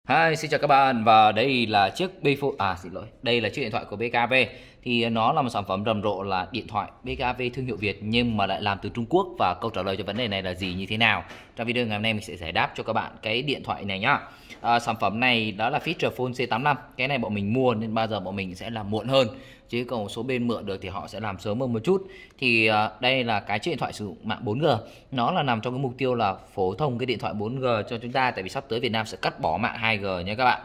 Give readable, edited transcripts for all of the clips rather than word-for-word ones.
Hi, xin chào các bạn và đây là chiếc đây là chiếc điện thoại của BKV. Thì nó là một sản phẩm rầm rộ là điện thoại BKV thương hiệu Việt nhưng mà lại làm từ Trung Quốc, và câu trả lời cho vấn đề này là gì, như thế nào? Trong video ngày hôm nay mình sẽ giải đáp cho các bạn cái điện thoại này nhá. Sản phẩm này đó là Feature Phone C85. Cái này bọn mình mua nên bao giờ bọn mình sẽ làm muộn hơn, chứ còn một số bên mượn được thì họ sẽ làm sớm hơn một chút. Thì đây là cái chiếc điện thoại sử dụng mạng 4G. Nó là nằm trong cái mục tiêu là phổ thông cái điện thoại 4G cho chúng ta, tại vì sắp tới Việt Nam sẽ cắt bỏ mạng 2G nha các bạn.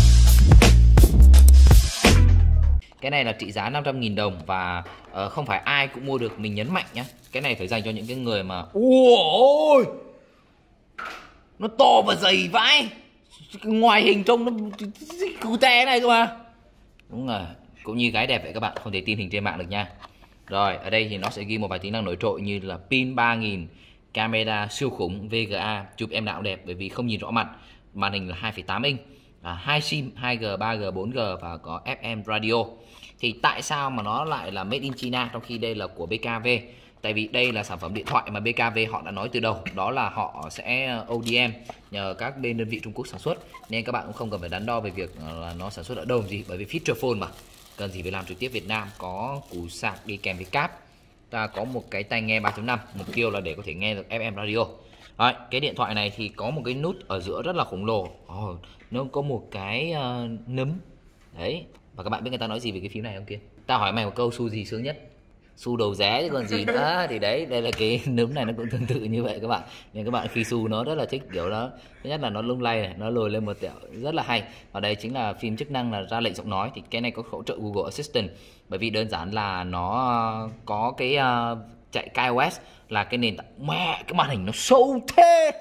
Cái này là trị giá 500.000 đồng và không phải ai cũng mua được, mình nhấn mạnh nhé. Cái này phải dành cho những cái người mà ôi, nó to và dày vãi, ngoài hình trông nó cute này cơ mà. Đúng rồi, cũng như gái đẹp vậy các bạn, không thể tin hình trên mạng được nha. Rồi, ở đây thì nó sẽ ghi một vài tính năng nổi trội như là pin 3000, camera siêu khủng VGA, chụp em nào đẹp bởi vì không nhìn rõ mặt, màn hình là 2,8 inch, 2 SIM 2G, 3G, 4G và có FM radio. Thì tại sao mà nó lại là made in China trong khi đây là của BKV? Tại vì đây là sản phẩm điện thoại mà BKV họ đã nói từ đầu, đó là họ sẽ ODM nhờ các bên đơn vị Trung Quốc sản xuất, nên các bạn cũng không cần phải đắn đo về việc là nó sản xuất ở đâu gì, bởi vì Feature Phone mà cần gì phải làm trực tiếp Việt Nam. Có củ sạc đi kèm với cáp, ta có một cái tai nghe 3.5, mục tiêu là để có thể nghe được FM radio. Đấy, cái điện thoại này thì có một cái nút ở giữa rất là khổng lồ, nó có một cái nấm đấy. Và các bạn biết người ta nói gì về cái phím này không kia? Ta hỏi mày một câu, xu gì sướng nhất? Xu đầu ré chứ còn gì nữa. Thì đấy, đây là cái nấm này, nó cũng tương tự như vậy các bạn. Nên các bạn khi xu nó rất là thích kiểu đó. Thứ nhất là nó lung lay này, nó lồi lên một tẹo rất là hay. Và đây chính là phím chức năng là ra lệnh giọng nói. Thì cái này có hỗ trợ Google Assistant, bởi vì đơn giản là nó có cái chạy iOS, là cái nền tảng. Mẹ, cái màn hình nó sâu thế.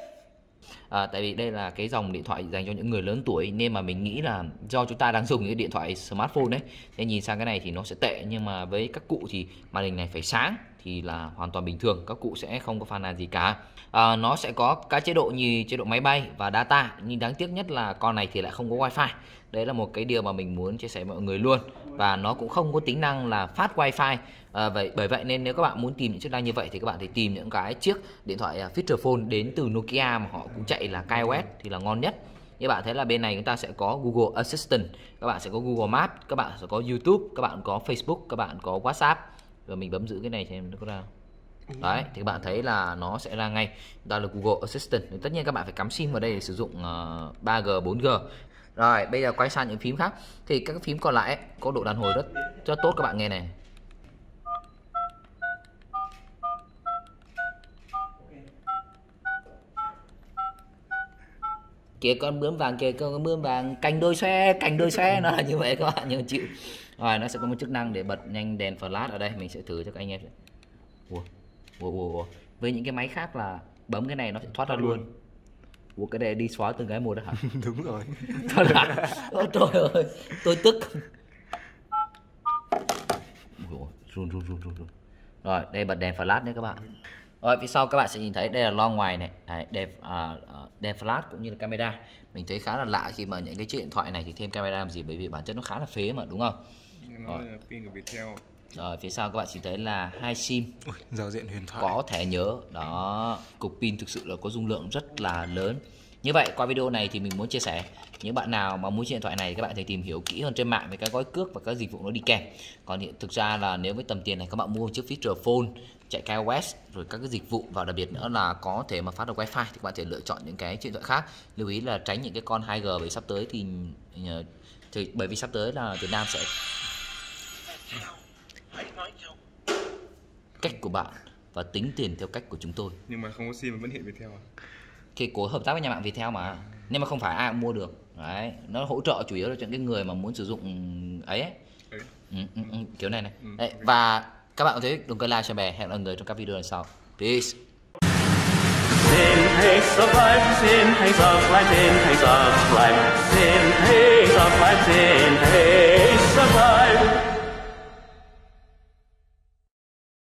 Tại vì đây là cái dòng điện thoại dành cho những người lớn tuổi, nên mà mình nghĩ là do chúng ta đang dùng những điện thoại smartphone đấy, nên nhìn sang cái này thì nó sẽ tệ. Nhưng mà với các cụ thì màn hình này phải sáng thì là hoàn toàn bình thường, các cụ sẽ không có phàn nàn gì cả. Nó sẽ có các chế độ như chế độ máy bay và data, nhưng đáng tiếc nhất là con này thì lại không có wifi. Đấy là một cái điều mà mình muốn chia sẻ với mọi người luôn. Và nó cũng không có tính năng là phát wifi. Bởi vậy nên nếu các bạn muốn tìm những chức năng như vậy thì các bạn thể tìm những cái chiếc điện thoại Feature Phone đến từ Nokia mà họ cũng chạy là iOS thì là ngon nhất. Như bạn thấy là bên này chúng ta sẽ có Google Assistant, các bạn sẽ có Google Maps, các bạn sẽ có YouTube, các bạn có Facebook, các bạn có WhatsApp. Rồi mình bấm giữ cái này xem nó có ra. Đấy, thì các bạn thấy là nó sẽ ra ngay. Đó là Google Assistant. Tất nhiên các bạn phải cắm SIM vào đây để sử dụng 3G, 4G. Rồi, bây giờ quay sang những phím khác. Thì các phím còn lại ấy, có độ đàn hồi rất tốt, các bạn nghe này. Kìa con bướm vàng kìa, con bướm vàng, cành đôi xoe, nó là như vậy các bạn, nhưng chịu. Rồi, nó sẽ có một chức năng để bật nhanh đèn flash ở đây, mình sẽ thử cho các anh em. Ủa. Với những cái máy khác là bấm cái này nó sẽ thoát ra luôn. Ủa, cái này đi xóa từng cái một đó hả? Đúng rồi. Ôi trời ơi, tôi tức. Run. Rồi, đây bật đèn flash nhé các bạn. Rồi, phía sau các bạn sẽ nhìn thấy đây là loa ngoài này, đèn flash cũng như là camera. Mình thấy khá là lạ khi mà những cái chiếc điện thoại này thì thêm camera làm gì, bởi vì bản chất nó khá là phế mà, đúng không? Nó là pin của Viettel. Rồi, phía sau các bạn chỉ thấy là 2 SIM. Giao diện huyền thoại. Có thẻ nhớ, đó, cục pin thực sự là có dung lượng rất là lớn. Như vậy, qua video này thì mình muốn chia sẻ những bạn nào mà mua chiếc điện thoại này, các bạn thể tìm hiểu kỹ hơn trên mạng về các gói cước và các dịch vụ nó đi kèm. Còn thực ra là nếu với tầm tiền này các bạn mua một chiếc Feature Phone chạy iOS rồi các cái dịch vụ, và đặc biệt nữa là có thể mà phát được wifi, thì các bạn thể lựa chọn những cái chiếc điện thoại khác. Lưu ý là tránh những cái con 2G, bởi sắp tới thì bởi vì sắp tới là Việt Nam sẽ cách của bạn và tính tiền theo cách của chúng tôi. Nhưng mà không có SIM mà vẫn hiện Viettel à? Thì có hợp tác với nhà mạng Viettel mà, nhưng mà không phải ai cũng mua được. Đấy, nó hỗ trợ chủ yếu là cho những người mà muốn sử dụng ấy. Kiểu này. Đấy, và các bạn có thể đừng quên like cho bè. Hẹn gặp người trong các video lần sau. Peace. Xin hãy subscribe, xin hãy subscribe, xin hãy subscribe, xin hãy subscribe, xin hãy subscribe.